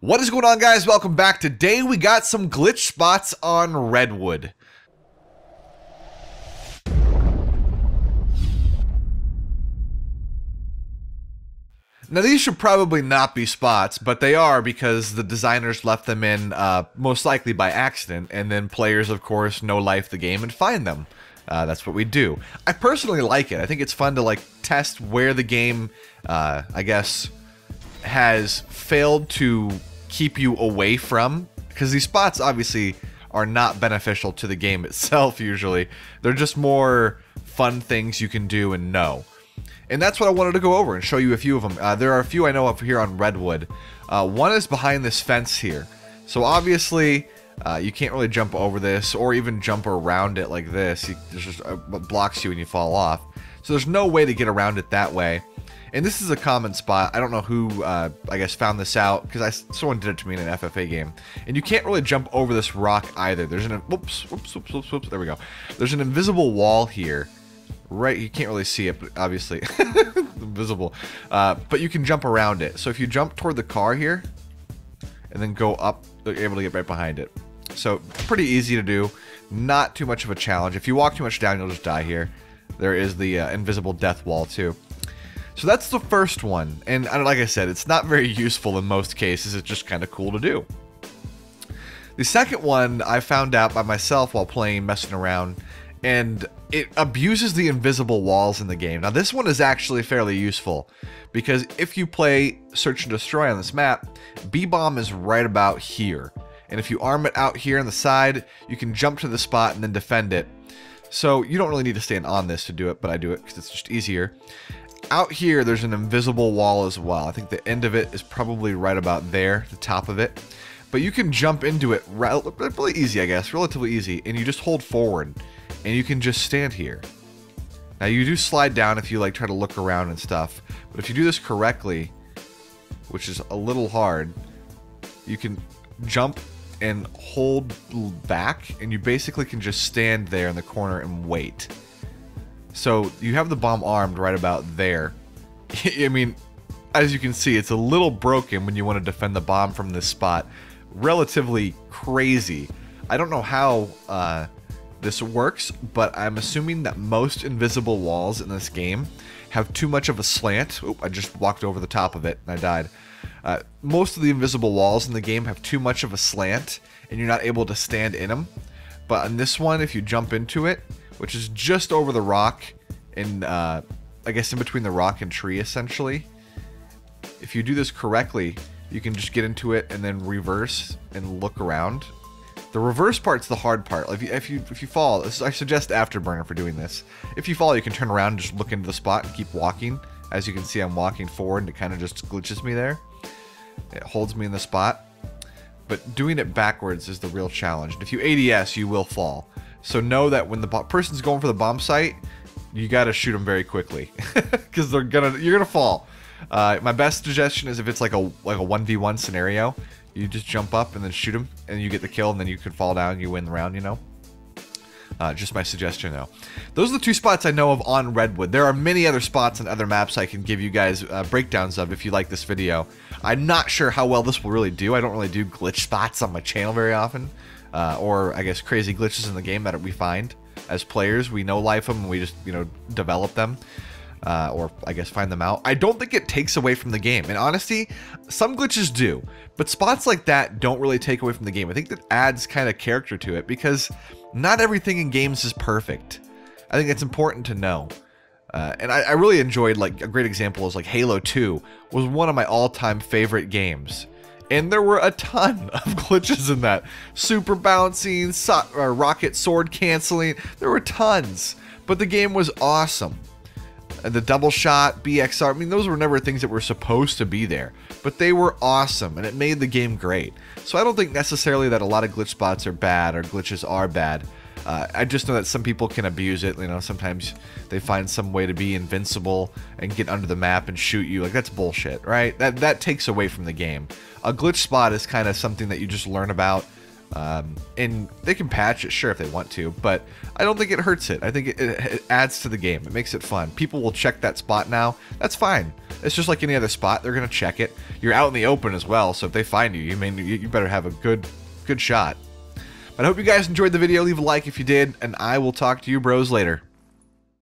What is going on, guys? Welcome back. Today we got some glitch spots on Redwood. Now these should probably not be spots, but they are because the designers left them in most likely by accident, and then players, of course, no-life the game and find them. That's what we do. I personally like it. I think it's fun to test where the game, I guess, has failed to keep you away from, because these spots obviously are not beneficial to the game itself usually. They're just more fun things you can do and know. And that's what I wanted to go over and show you a few of them. There are a few I know of here on Redwood. One is behind this fence here. So obviously you can't really jump over this or even jump around it like this. There's just what blocks you and you fall off. So there's no way to get around it that way. And this is a common spot. I don't know who, I guess, found this out, because someone did it to me in an FFA game. And you can't really jump over this rock either. There's an, whoops, there we go. There's an invisible wall here. Right, you can't really see it, but obviously, invisible. But you can jump around it. So if you jump toward the car here, and then go up, you're able to get right behind it. So, pretty easy to do. Not too much of a challenge. If you walk too much down, you'll just die here. There is the invisible death wall, too. So that's the first one, and like I said, it's not very useful in most cases. It's just kind of cool to do. The second one I found out by myself while playing, messing around, and it abuses the invisible walls in the game. Now this one is actually fairly useful, because if you play Search and Destroy on this map, B-Bomb is right about here. And if you arm it out here on the side, you can jump to the spot and then defend it. So you don't really need to stand on this to do it, but I do it because it's just easier. Out here, there's an invisible wall as well. I think the end of it is probably right about there, the top of it. But you can jump into it really easy, I guess, relatively easy, and you just hold forward, and you can just stand here. Now, you do slide down if you try to look around and stuff, but if you do this correctly, which is a little hard, you can jump and hold back, and you basically can just stand there in the corner and wait. So you have the bomb armed right about there. I mean, as you can see, it's a little broken when you want to defend the bomb from this spot. Relatively crazy. I don't know how this works, but I'm assuming that most invisible walls in this game have too much of a slant. Oop, I just walked over the top of it and I died. Most of the invisible walls in the game have too much of a slant, and you're not able to stand in them. But on this one, if you jump into it, which is just over the rock, and I guess in between the rock and tree, essentially. If you do this correctly, you can just get into it and then reverse and look around. The reverse part's the hard part. If you fall, I suggest Afterburner for doing this. If you fall, you can turn around and just look into the spot and keep walking. As you can see, I'm walking forward, and it kind of just glitches me there. It holds me in the spot. But doing it backwards is the real challenge. And if you ADS, you will fall. So know that when the person's going for the bomb site, you gotta shoot them very quickly, because you're gonna fall. My best suggestion is if it's like a 1v1 scenario, you just jump up and then shoot them, and you get the kill, and then you can fall down and you win the round. You know. Just my suggestion though. Those are the two spots I know of on Redwood. There are many other spots and other maps I can give you guys breakdowns of if you like this video. I'm not sure how well this will really do. I don't really do glitch spots on my channel very often. Or I guess crazy glitches in the game that we find as players. We know life them and we just, develop them. Or I guess find them out. I don't think it takes away from the game. In honesty, some glitches do. But spots like that don't really take away from the game. I think that adds kind of character to it, because not everything in games is perfect. I think it's important to know. And I really enjoyed, a great example is Halo 2 was one of my all-time favorite games. And there were a ton of glitches in that. Super bouncing, rocket sword canceling. There were tons. But the game was awesome. And the double shot, BXR, I mean, those were never things that were supposed to be there. But they were awesome, and it made the game great. So I don't think necessarily that a lot of glitch spots are bad, or glitches are bad. I just know that some people can abuse it. Sometimes they find some way to be invincible and get under the map and shoot you. That's bullshit, right? That takes away from the game. A glitch spot is kind of something that you just learn about. And they can patch it, sure, if they want to, but I don't think it hurts it. I think it adds to the game. It makes it fun. People will check that spot now. That's fine. It's just like any other spot. They're gonna check it. You're out in the open as well, so if they find you, you better have a good shot. But I hope you guys enjoyed the video. Leave a like if you did, and I will talk to you bros later.